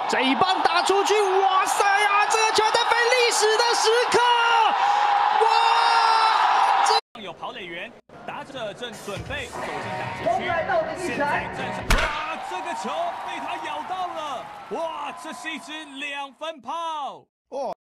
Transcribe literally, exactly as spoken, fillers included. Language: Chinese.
这一棒打出去，哇塞呀！这个球登飞历史的时刻，哇！ 这有跑垒员，打者正准备走进打击区，现在站上，哇！这个球被他咬到了，哇！这是一支两分炮。